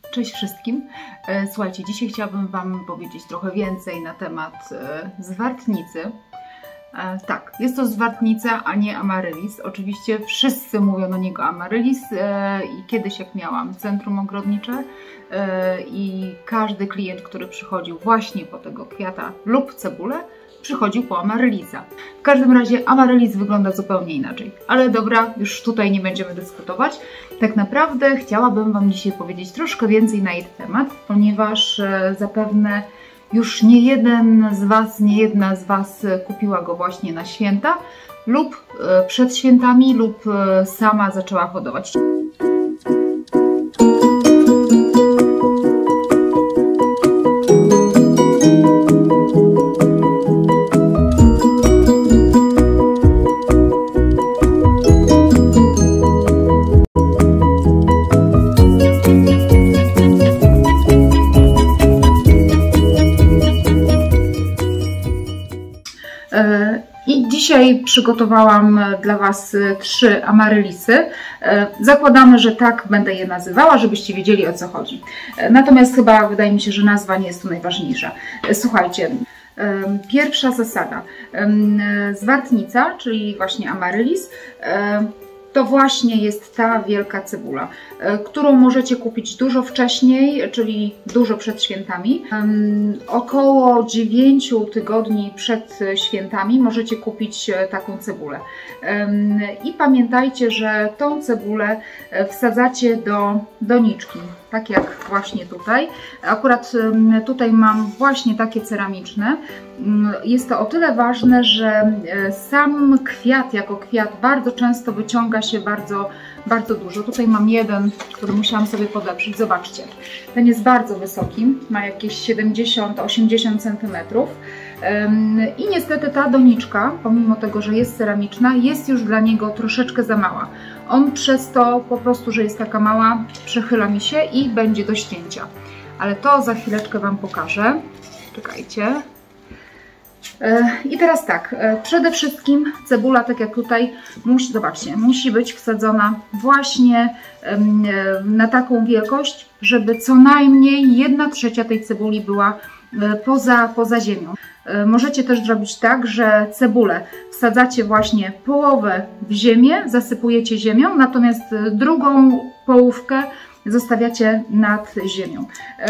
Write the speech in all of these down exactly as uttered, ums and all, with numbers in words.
Cześć wszystkim. Słuchajcie, dzisiaj chciałabym Wam powiedzieć trochę więcej na temat zwartnicy. Tak, jest to zwartnica, a nie amaryllis. Oczywiście wszyscy mówią do niego amaryllis i kiedyś jak miałam centrum ogrodnicze i każdy klient, który przychodził właśnie po tego kwiata lub cebulę, przychodził po amarylisa. W każdym razie amaryllis wygląda zupełnie inaczej. Ale dobra, już tutaj nie będziemy dyskutować. Tak naprawdę chciałabym Wam dzisiaj powiedzieć troszkę więcej na jej temat, ponieważ zapewne już nie jeden z Was, nie jedna z Was kupiła go właśnie na święta lub przed świętami lub sama zaczęła hodować. I dzisiaj przygotowałam dla Was trzy amaryllisy. Zakładamy, że tak będę je nazywała, żebyście wiedzieli, o co chodzi. Natomiast chyba wydaje mi się, że nazwa nie jest tu najważniejsza. Słuchajcie, pierwsza zasada. Zwartnica, czyli właśnie amaryllis, to właśnie jest ta wielka cebula, którą możecie kupić dużo wcześniej, czyli dużo przed świętami. Około dziewięciu tygodni przed świętami możecie kupić taką cebulę. I pamiętajcie, że tą cebulę wsadzacie do doniczki, tak jak właśnie tutaj. Akurat tutaj mam właśnie takie ceramiczne. Jest to o tyle ważne, że sam kwiat jako kwiat bardzo często wyciąga się bardzo, bardzo dużo. Tutaj mam jeden, który musiałam sobie podeprzeć. Zobaczcie, ten jest bardzo wysoki, ma jakieś siedemdziesiąt do osiemdziesięciu centymetrów. I niestety ta doniczka, pomimo tego, że jest ceramiczna, jest już dla niego troszeczkę za mała. On przez to po prostu, że jest taka mała, przechyla mi się i będzie do ścięcia. Ale to za chwileczkę Wam pokażę. Czekajcie. I teraz tak, przede wszystkim cebula, tak jak tutaj, musi, zobaczcie, musi być wsadzona właśnie na taką wielkość, żeby co najmniej jedna trzecia tej cebuli była poza, poza ziemią. Możecie też zrobić tak, że cebulę wsadzacie właśnie połowę w ziemię, zasypujecie ziemią, natomiast drugą połówkę zostawiacie nad ziemią.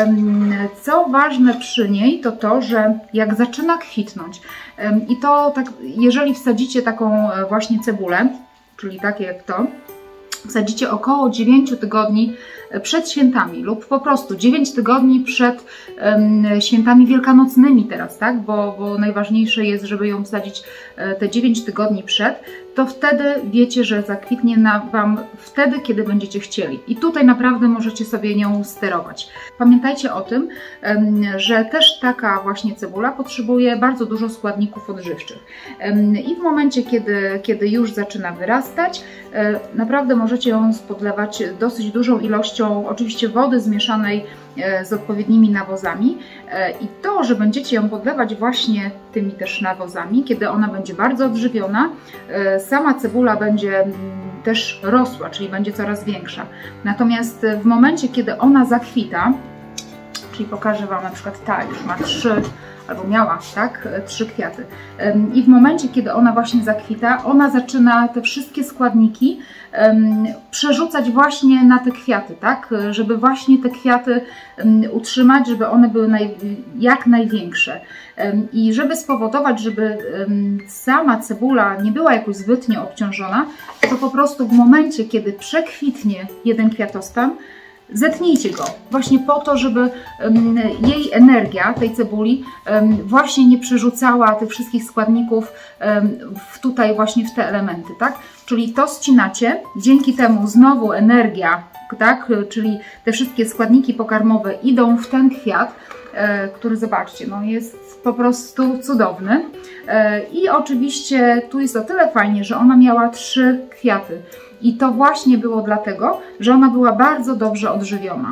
Co ważne przy niej, to to, że jak zaczyna kwitnąć i to tak, jeżeli wsadzicie taką właśnie cebulę, czyli takie jak to, wsadzicie około dziewięciu tygodni przed świętami lub po prostu dziewięć tygodni przed um, świętami wielkanocnymi teraz, tak? Bo, bo najważniejsze jest, żeby ją wsadzić te dziewięć tygodni przed, to wtedy wiecie, że zakwitnie na Wam wtedy, kiedy będziecie chcieli. I tutaj naprawdę możecie sobie nią sterować. Pamiętajcie o tym, um, że też taka właśnie cebula potrzebuje bardzo dużo składników odżywczych. Um, I w momencie, kiedy, kiedy już zaczyna wyrastać, um, naprawdę możecie ją spodlewać dosyć dużą ilością oczywiście wody zmieszanej z odpowiednimi nawozami i to, że będziecie ją podlewać właśnie tymi też nawozami, kiedy ona będzie bardzo odżywiona, sama cebula będzie też rosła, czyli będzie coraz większa. Natomiast w momencie, kiedy ona zakwita, czyli pokażę Wam na przykład ta już ma trzy, albo miała, tak, trzy kwiaty. I w momencie, kiedy ona właśnie zakwita, ona zaczyna te wszystkie składniki um, przerzucać właśnie na te kwiaty, tak, żeby właśnie te kwiaty um, utrzymać, żeby one były naj, jak największe. Um, I żeby spowodować, żeby um, sama cebula nie była jakoś zbytnio obciążona, to po prostu w momencie, kiedy przekwitnie jeden kwiatostan, zetnijcie go właśnie po to, żeby um, jej energia, tej cebuli, um, właśnie nie przerzucała tych wszystkich składników um, w tutaj właśnie w te elementy, tak? Czyli to ścinacie, dzięki temu znowu energia, tak? Czyli te wszystkie składniki pokarmowe idą w ten kwiat, e, który zobaczcie, no jest po prostu cudowny. E, I oczywiście tu jest o tyle fajnie, że ona miała trzy kwiaty. I to właśnie było dlatego, że ona była bardzo dobrze odżywiona.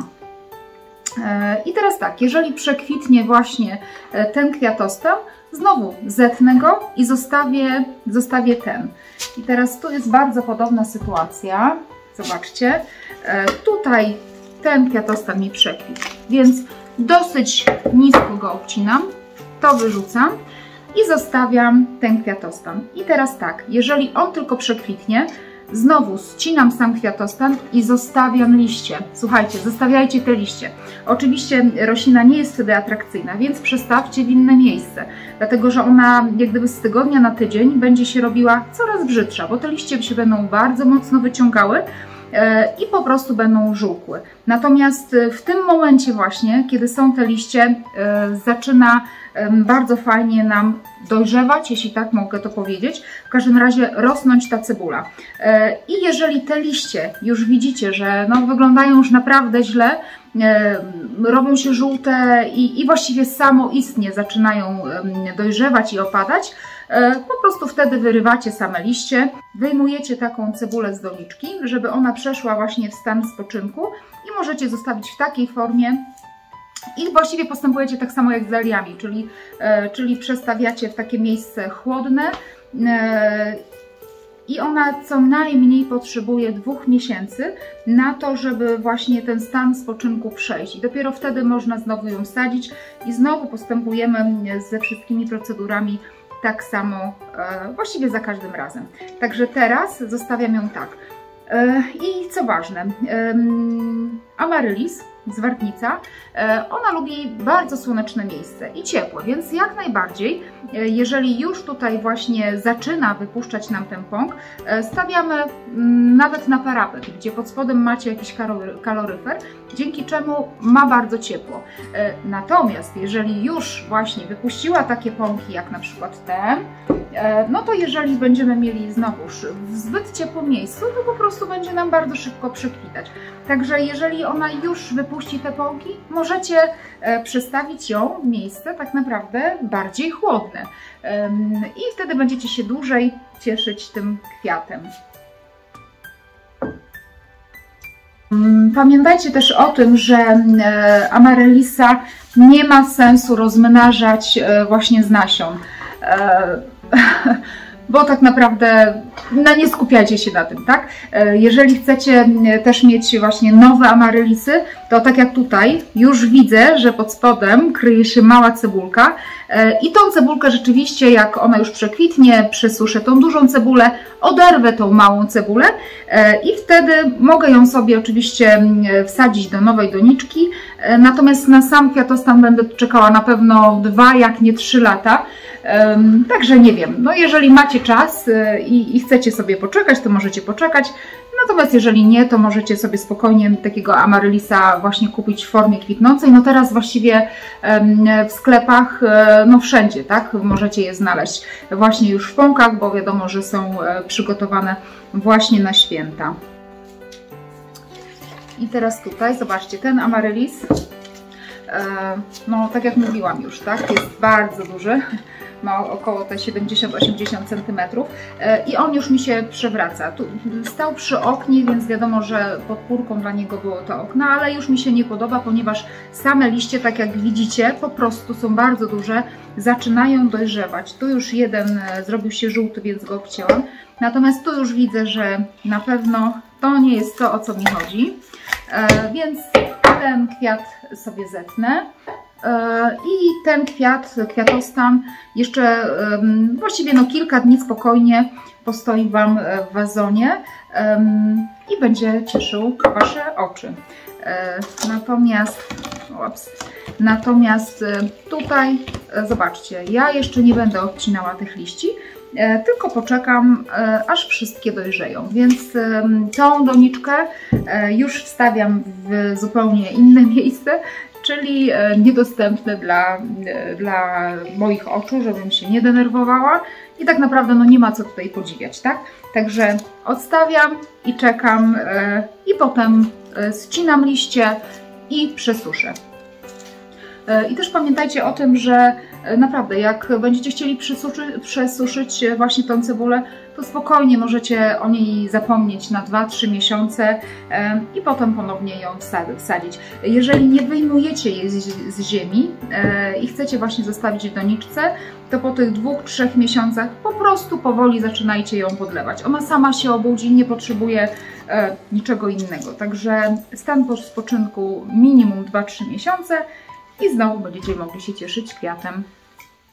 I teraz tak, jeżeli przekwitnie właśnie ten kwiatostan, znowu zetnę go i zostawię, zostawię ten. I teraz tu jest bardzo podobna sytuacja. Zobaczcie, tutaj ten kwiatostan mi przekwitł, więc dosyć nisko go obcinam, to wyrzucam i zostawiam ten kwiatostan. I teraz tak, jeżeli on tylko przekwitnie, znowu ścinam sam kwiatostan i zostawiam liście. Słuchajcie, zostawiajcie te liście. Oczywiście roślina nie jest wtedy atrakcyjna, więc przestawcie w inne miejsce, dlatego że ona jak gdyby z tygodnia na tydzień będzie się robiła coraz brzydsza, bo te liście się będą bardzo mocno wyciągały i po prostu będą żółkły. Natomiast w tym momencie właśnie, kiedy są te liście, zaczyna bardzo fajnie nam dojrzewać, jeśli tak mogę to powiedzieć, w każdym razie rosnąć ta cebula. I jeżeli te liście już widzicie, że no, wyglądają już naprawdę źle, robią się żółte i, i właściwie samoistnie zaczynają dojrzewać i opadać, po prostu wtedy wyrywacie same liście, wyjmujecie taką cebulę z doniczki, żeby ona przeszła właśnie w stan spoczynku i możecie zostawić w takiej formie. I właściwie postępujecie tak samo jak z daliami, czyli, e, czyli przestawiacie w takie miejsce chłodne e, i ona co najmniej potrzebuje dwóch miesięcy na to, żeby właśnie ten stan spoczynku przejść. I dopiero wtedy można znowu ją sadzić i znowu postępujemy ze wszystkimi procedurami tak samo, e, właściwie za każdym razem. Także teraz zostawiam ją tak. E, I co ważne, e, amaryllis, zwartnica, ona lubi bardzo słoneczne miejsce i ciepłe, więc jak najbardziej, jeżeli już tutaj właśnie zaczyna wypuszczać nam ten pąk, stawiamy nawet na parapet, gdzie pod spodem macie jakiś kaloryfer, dzięki czemu ma bardzo ciepło. Natomiast jeżeli już właśnie wypuściła takie pąki, jak na przykład ten, no to jeżeli będziemy mieli znowuż w zbyt ciepłym miejscu, to po prostu będzie nam bardzo szybko przekwitać. Także jeżeli ona już wypuści te pąki, możecie przestawić ją w miejsce tak naprawdę bardziej chłodne i wtedy będziecie się dłużej cieszyć tym kwiatem. Pamiętajcie też o tym, że amarylisa nie ma sensu rozmnażać właśnie z nasion, bo tak naprawdę no nie skupiajcie się na tym, tak? Jeżeli chcecie też mieć właśnie nowe amaryllisy, to tak jak tutaj już widzę, że pod spodem kryje się mała cebulka i tą cebulkę rzeczywiście, jak ona już przekwitnie, przesuszę tą dużą cebulę, oderwę tą małą cebulę i wtedy mogę ją sobie oczywiście wsadzić do nowej doniczki, natomiast na sam kwiatostan będę czekała na pewno dwa, jak nie trzy lata. Um, także nie wiem, no jeżeli macie czas y, i, i chcecie sobie poczekać, to możecie poczekać, natomiast jeżeli nie, to możecie sobie spokojnie takiego amaryllisa właśnie kupić w formie kwitnącej. No teraz właściwie um, w sklepach, um, no wszędzie, tak, możecie je znaleźć właśnie już w pąkach, bo wiadomo, że są um, przygotowane właśnie na święta. I teraz tutaj, zobaczcie, ten amaryllis, no tak jak mówiłam już, tak, jest bardzo duży, ma około te siedemdziesiąt do osiemdziesięciu centymetrów i on już mi się przewraca. Tu stał przy oknie, więc wiadomo, że podpórką dla niego było to okno, ale już mi się nie podoba, ponieważ same liście, tak jak widzicie, po prostu są bardzo duże, zaczynają dojrzewać. Tu już jeden zrobił się żółty, więc go obcięłam, natomiast tu już widzę, że na pewno to nie jest to, o co mi chodzi, więc ten kwiat sobie zetnę. I ten kwiat, kwiatostan jeszcze właściwie no kilka dni spokojnie postoi Wam w wazonie i będzie cieszył Wasze oczy. Natomiast, ups, natomiast tutaj zobaczcie, ja jeszcze nie będę odcinała tych liści, tylko poczekam, aż wszystkie dojrzeją, więc tą doniczkę już wstawiam w zupełnie inne miejsce, czyli niedostępne dla, dla moich oczu, żebym się nie denerwowała i tak naprawdę no nie ma co tutaj podziwiać, tak? Także odstawiam i czekam i potem ścinam liście i przesuszę. I też pamiętajcie o tym, że naprawdę jak będziecie chcieli przesuszyć, przesuszyć właśnie tą cebulę, to spokojnie możecie o niej zapomnieć na dwa trzy miesiące i potem ponownie ją wsadzić. Jeżeli nie wyjmujecie jej z ziemi i chcecie właśnie zostawić w doniczce, to po tych dwóch trzech miesiącach po prostu powoli zaczynajcie ją podlewać. Ona sama się obudzi, nie potrzebuje niczego innego. Także stan po spoczynku minimum dwa trzy miesiące i znowu będziecie mogli się cieszyć kwiatem.